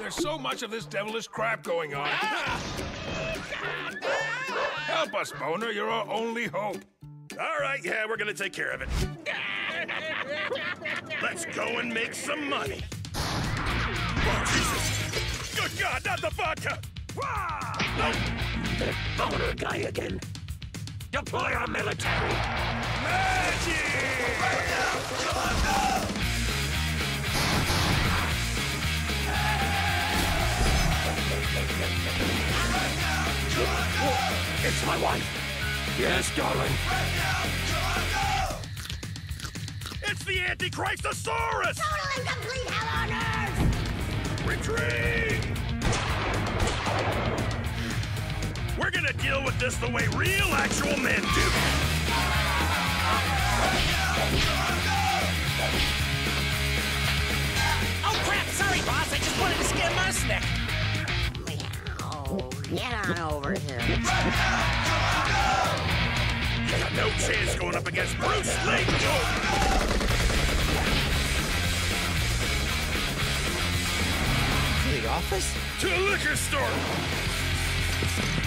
There's so much of this devilish crap going on. Help us, Boner. You're our only hope. All right, yeah, we're gonna take care of it. Let's go and make some money. Oh, Jesus! Good God, not the vodka! No. The Boner guy again. Deploy our military. Magic! Right now! Come on! It's my wife. Yes, darling. Right now! Come on! It's the Antichristosaurus! Total and complete hell on earth! Retreat! We're gonna deal with this the way real, actual men do. Oh crap, sorry boss, I just wanted to scare Arsenic. Get on over here. You got no chance going up against Bruce Lee! To the office? To a liquor store!